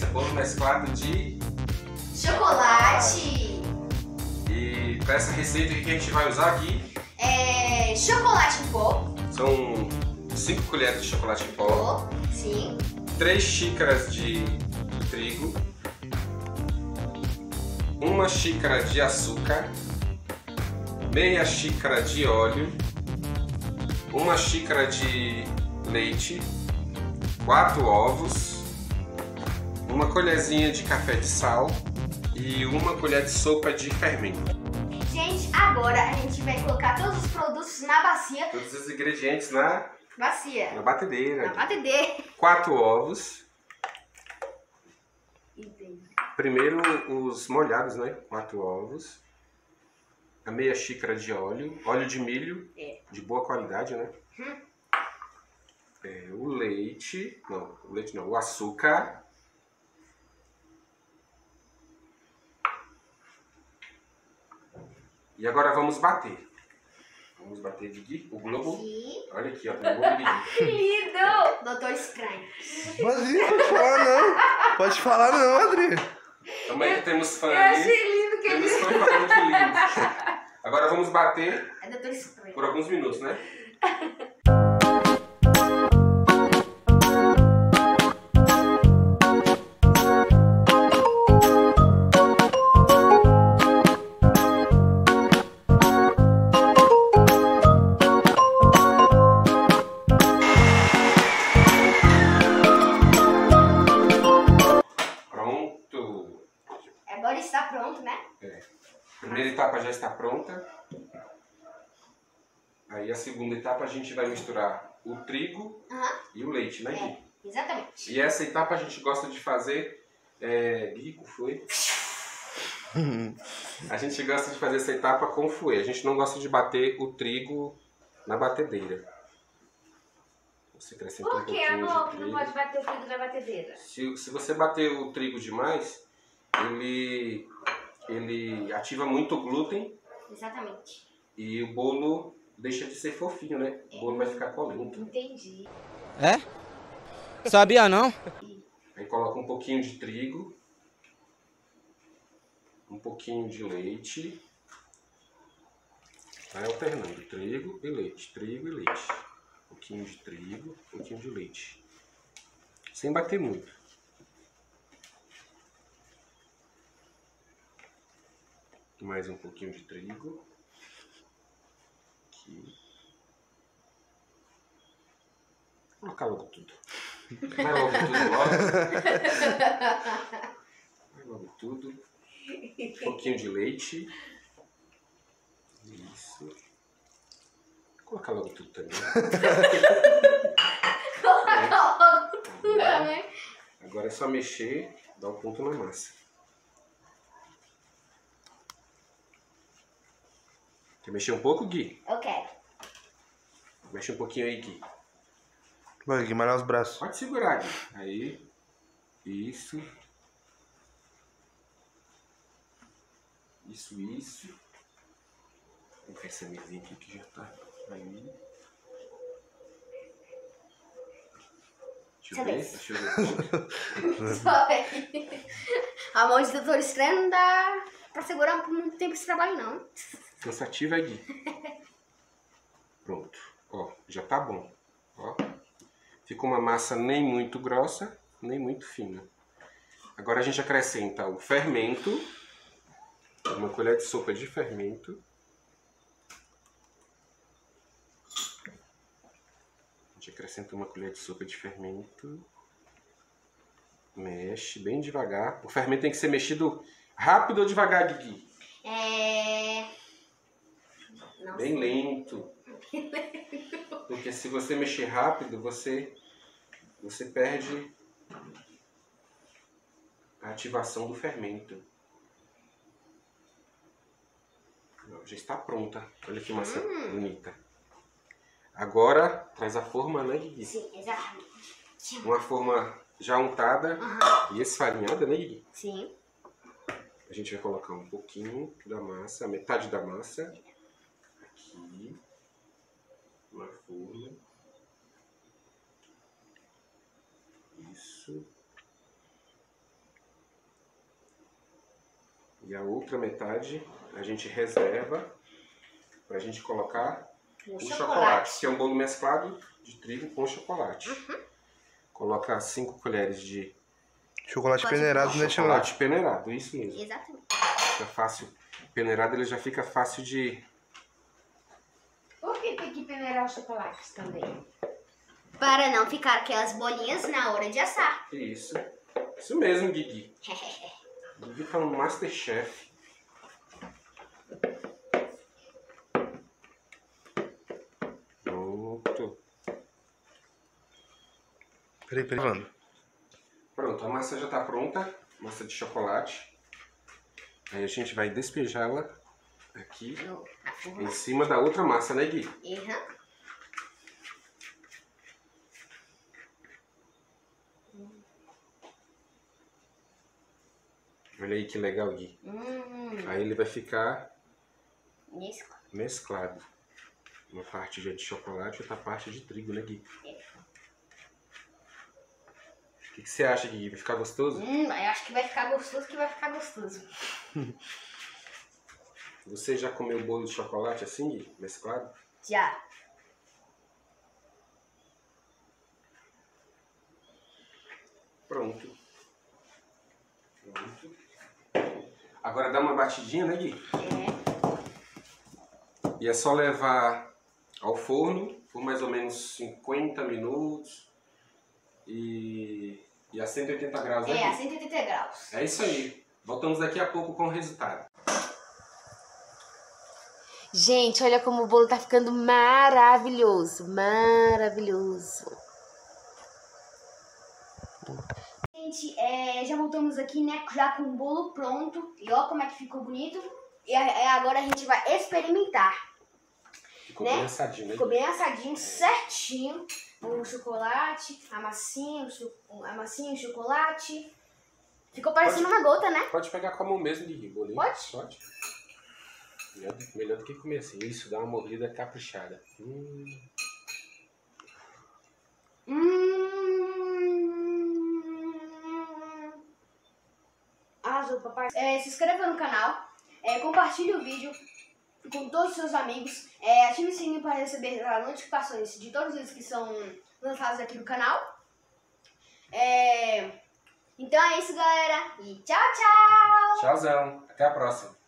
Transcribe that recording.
é bolo mesclado de chocolate. E para essa receita, o que a gente vai usar aqui? Chocolate em pó. São 5 colheres de chocolate em pó. Sim. 3 xícaras de trigo. 1 xícara de açúcar. Meia xícara de óleo. 1 xícara de leite. 4 ovos. 1 colherzinha de café de sal. E 1 colher de sopa de fermento. Gente, agora a gente vai colocar todos os produtos na bacia. Todos os ingredientes na Bacia. batedeira. Na batedeira. 4 ovos. Entendi. Primeiro os molhados, né? 4 ovos. A meia xícara de óleo. Óleo de milho. De boa qualidade, né? O leite. Não, o leite não. O açúcar. E agora vamos bater. Vamos bater, Gui, o globo. Aqui. Olha aqui, ó. O globo, Gui. Que lindo! Doutor Estranho. Mas isso, pode falar não. Pode falar não, Adri. Também temos fã Eu ali. achei lindo que Temos ele... fã falando que lindo. Agora vamos bater É Doutor Estranho. por alguns minutos, né? Agora está pronto, né? A primeira etapa já está pronta. Aí a segunda etapa a gente vai misturar o trigo e o leite, né, Gui? Exatamente. E essa etapa a gente gosta de fazer... Gui, com fouet. A gente gosta de fazer essa etapa com fouet. A gente não gosta de bater o trigo na batedeira. Você acrescenta Por um que, pouquinho amor, de que não trigo. pode bater o trigo na batedeira? Se você bater o trigo demais, ele ativa muito o glúten Exatamente. e o bolo deixa de ser fofinho, né? O bolo vai ficar colento. Entendi. É? Sabia não? Aí coloca um pouquinho de trigo, um pouquinho de leite. Vai alternando trigo e leite, trigo e leite. Um pouquinho de trigo, um pouquinho de leite. Sem bater muito. Mais um pouquinho de trigo. Aqui. Vou colocar logo tudo. Vai logo tudo logo. Vai logo tudo. Um pouquinho de leite. Isso. Vou colocar logo tudo também. Coloca logo tudo, né? Agora é só mexer, dar um ponto na massa. Quer mexer um pouco, Gui? Eu quero. Mexe um pouquinho aí, Gui. Vai, Guimarães os braços. Pode segurar, Gui. Aí. Isso. Isso. Vou ver essa mesinha aqui que já tá aí. Deixa eu ver. Só aí. A mão de Doutor Estranho não dá pra segurar por muito tempo esse trabalho, não. Cansativo é Gui. Pronto. Ó, já tá bom. Ó. Fica uma massa nem muito grossa, nem muito fina. Agora a gente acrescenta o fermento. 1 colher de sopa de fermento. A gente acrescenta 1 colher de sopa de fermento. Mexe bem devagar. O fermento tem que ser mexido rápido ou devagar, Gui? Não Bem sei. lento. Porque se você mexer rápido, você perde a ativação do fermento. Já está pronta. Olha que massa bonita. Agora, traz a forma, né, Gui? Sim, exato. Uma forma já untada e esfarinhada, né, Gui? Sim. A gente vai colocar um pouquinho da massa, metade da massa. Aqui. Na forma. Isso. E a outra metade a gente reserva pra gente colocar o chocolate, que é um bolo mesclado de trigo com chocolate. Coloca 5 colheres de Chocolate peneirado, né, chocolate peneirado, isso mesmo. Exatamente. Fica fácil. Peneirado ele já fica fácil de... Por que tem que peneirar os chocolates também? Para não ficar aquelas bolinhas na hora de assar. Isso. Isso mesmo, Guigui. Guigui tá no Masterchef. Pronto. Peraí, Wanda. Pronto, a massa já tá pronta. Massa de chocolate. Aí a gente vai despejá-la aqui em cima da outra massa, né, Gui? Olha aí que legal, Gui. Aí ele vai ficar mesclado. Uma parte já de chocolate e outra parte de trigo, né, Gui? O que você acha, Gui? Vai ficar gostoso? Eu acho que vai ficar gostoso, Você já comeu bolo de chocolate assim, Gui? Mesclado? Já. Pronto. Agora dá uma batidinha, né, Gui? E é só levar ao forno por mais ou menos 50 minutos e a 180 graus, né, Gui? A 180 graus. É isso aí. Voltamos daqui a pouco com o resultado. Gente, olha como o bolo tá ficando maravilhoso. Maravilhoso. Gente, já voltamos aqui, né? Já com o bolo pronto. E ó como é que ficou bonito. E agora a gente vai experimentar. Ficou né? bem assadinho, né? Ficou bem assadinho, certinho. O chocolate, a massinha, o chocolate. Ficou parecendo uma gota, né? Pode pegar com a mão mesmo, Gui. Bolinho. Pode? Pode. Melhor do que comer assim. Isso, dá uma mordida caprichada. Arrasou, papai. Se inscreva no canal, compartilhe o vídeo com todos os seus amigos, ative o sininho para receber as notificações de todos eles que são lançados aqui no canal. Então é isso, galera. E tchau, tchau! Tchauzão. Até a próxima.